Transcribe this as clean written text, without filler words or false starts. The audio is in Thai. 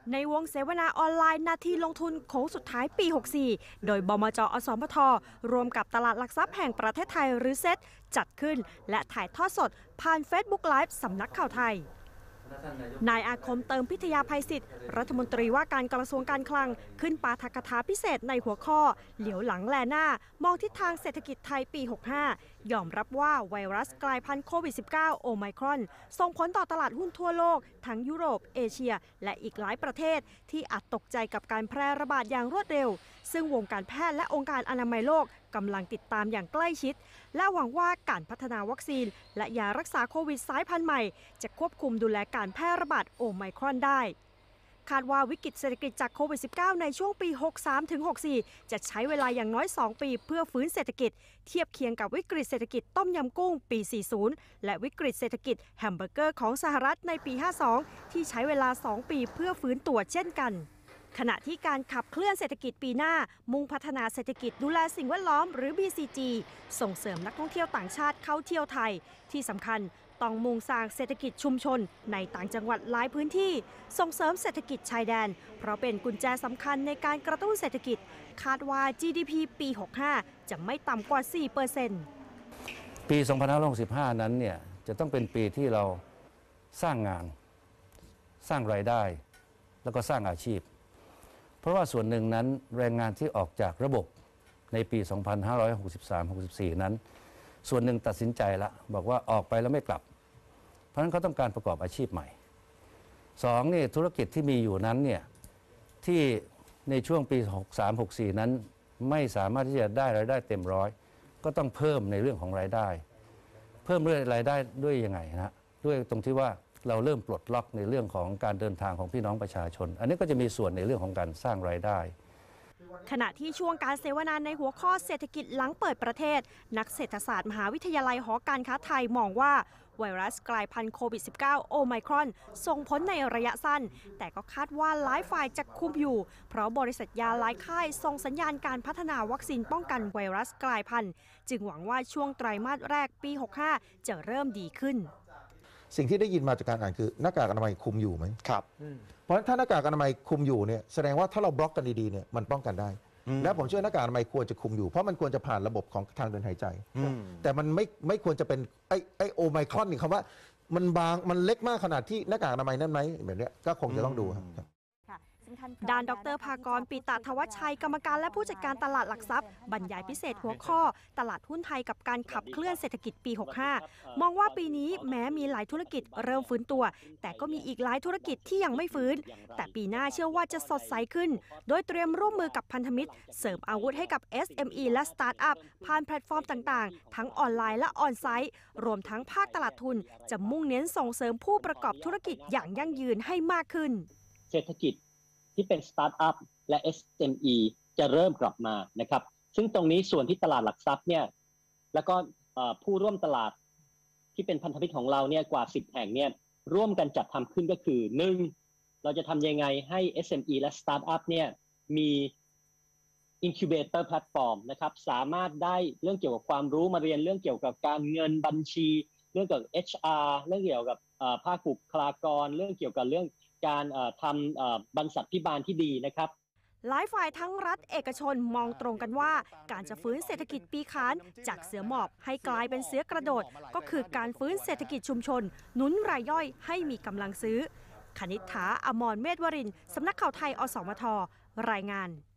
ในวงเสวนาออนไลน์นาทีลงทุนโค้งสุดท้ายปี 64 โดยบมจ.อสมทรวมกับตลาดหลักทรัพย์แห่งประเทศไทยหรือเซ็ตจัดขึ้นและถ่ายทอดสดผ่าน Facebook Live สำนักข่าวไทยนายอาคมเติมพิทยาภัยศิษย์รัฐมนตรีว่าการกระทรวงการคลังขึ้นปาฐกถาพิเศษในหัวข้อเหลียวหลังแลหน้ามองทิศทางเศรษฐกิจไทยปี 65 ยอมรับว่าไวรัสกลายพันธุ์โควิด -19 โอไมครอนส่งผลต่อตลาดหุ้นทั่วโลกทั้งยุโรปเอเชียและอีกหลายประเทศที่อาจตกใจกับการแพร่ระบาดอย่างรวดเร็วซึ่งวงการแพทย์และองค์การอนามัยโลกกำลังติดตามอย่างใกล้ชิดและหวังว่าการพัฒนาวัคซีนและยารักษาโควิดสายพันธุ์ใหม่จะควบคุมดูแลการแพร่ระบาดโอไมครอนได้คาดว่าวิกฤตเศรษฐกิจจากโควิด -19 ในช่วงปี 63-64 จะใช้เวลาอย่างน้อย 2 ปีเพื่อฟื้นเศรษฐกิจเทียบเคียงกับวิกฤตเศรษฐกิจต้มยำกุ้งปี 40 และวิกฤตเศรษฐกิจแฮมเบอร์เกอร์ของสหรัฐในปี 52 ที่ใช้เวลา 2 ปีเพื่อฟื้นตัวเช่นกันขณะที่การขับเคลื่อนเศรษฐกิจปีหน้ามุ่งพัฒนาเศรษฐกิจดูแลสิ่งแวดล้อมหรือ BCG ส่งเสริมนักท่องเที่ยวต่างชาติเข้าเที่ยวไทยที่สำคัญต้องมุ่งสร้างเศรษฐกิจชุมชนในต่างจังหวัดหลายพื้นที่ส่งเสริมเศรษฐกิจชายแดนเพราะเป็นกุญแจสำคัญในการกระตุ้นเศรษฐกิจคาดว่า GDP ปี 65 จะไม่ต่ำกว่า 4% ปี 2565 นั้นเนี่ยจะต้องเป็นปีที่เราสร้างงานสร้างรายได้แล้วก็สร้างอาชีพเพราะว่าส่วนหนึ่งนั้นแรงงานที่ออกจากระบบในปี 2563-64 นั้นส่วนหนึ่งตัดสินใจละบอกว่าออกไปแล้วไม่กลับเพราะฉะนั้นเขาต้องการประกอบอาชีพใหม่2นี่ธุรกิจที่มีอยู่นั้นเนี่ยที่ในช่วงปี 63-64 นั้นไม่สามารถที่จะได้รายได้เต็มร้อยก็ต้องเพิ่มในเรื่องของรายได้เพิ่มเรื่องรายได้ด้วยยังไงนะด้วยตรงที่ว่าเราเริ่มปลดล็อกในเรื่องของการเดินทางของพี่น้องประชาชนอันนี้ก็จะมีส่วนในเรื่องของการสร้างรายได้ขณะที่ช่วงการเสวนาในหัวข้อเศรษฐกิจหลังเปิดประเทศนักเศรษฐศาสตร์มหาวิทยาลัยหอการค้าไทยมองว่าไวรัสกลายพันธุ์โควิด -19 โอไมครอนส่งผลในระยะสั้นแต่ก็คาดว่าหลายฝ่ายจะคุมอยู่เพราะบริษัทยาหลายค่ายส่งสัญญาณการพัฒนาวัคซีนป้องกันไวรัสกลายพันธุ์จึงหวังว่าช่วงไตรมาสแรกปี 65 จะเริ่มดีขึ้นสิ่งที่ได้ยินมาจากการอ่านคือหน้ากากอนามัยคุมอยู่ไหมครับเพราะฉะนั้นถ้าหน้ากากอนามัยคุมอยู่เนี่ยแสดงว่าถ้าเราบล็อกกันดีๆเนี่ยมันป้องกันได้และผมเชื่อหน้ากากอนามัยควรจะคุมอยู่เพราะมันควรจะผ่านระบบของทางเดินหายใจแต่มันไม่ควรจะเป็นไอโอไมครอนนี่คำว่ามันบางมันเล็กมากขนาดที่หน้ากากอนามัยนั่นไหมแบบนี้ก็คงจะต้องดูครับด้านดร.ภากร ปิตทวัชชัยกรรมการและผู้จัดการตลาดหลักทรัพย์บรรยายพิเศษหัวข้อตลาดหุ้นไทยกับการขับเคลื่อนเศรษฐกิจปี 65 มองว่าปีนี้แม้มีหลายธุรกิจเริ่มฟื้นตัวแต่ก็มีอีกหลายธุรกิจที่ยังไม่ฟื้นแต่ปีหน้าเชื่อว่าจะสดใสขึ้นโดยเตรียมร่วมมือกับพันธมิตรเสริมอาวุธให้กับ SME และสตาร์ทอัพผ่านแพลตฟอร์มต่างๆทั้งออนไลน์และออนไซต์รวมทั้งภาคตลาดทุนจะมุ่งเน้นส่งเสริมผู้ประกอบธุรกิจอย่างยั่งยืนให้มากขึ้นเศรษฐกิจที่เป็นสตาร์ทอัพและ SME จะเริ่มกลับมานะครับซึ่งตรงนี้ส่วนที่ตลาดหลักทรัพย์เนี่ยแล้วก็ผู้ร่วมตลาดที่เป็นพันธมิตรของเราเนี่ยกว่า10แห่งเนี่ยร่วมกันจัดทำขึ้นก็คือ 1. เราจะทำยังไงให้ SME และสตาร์ทอัพเนี่ยมี Incubator Platform นะครับสามารถได้เรื่องเกี่ยวกับความรู้มาเรียนเรื่องเกี่ยวกับการเงินบัญชีเรื่องเกี่ยวกับ HR เรื่องเกี่ยวกับภาคบุคลากรเรื่องเกี่ยวกับเรื่องการทำบรรษัทพิบาลที่ดีนะครับหลายฝ่ายทั้งรัฐเอกชนมองตรงกันว่าการจะฟื้นเศรษฐกิจปีค้านจากเสือหมอบให้กลายเป็นเสือกระโดดก็คือการฟื้นเศรษฐกิจชุมชนหนุนรายย่อยให้มีกำลังซื้อคณิษฐา อมรเมธวรินทร์สำนักข่าวไทยอสมทรายงาน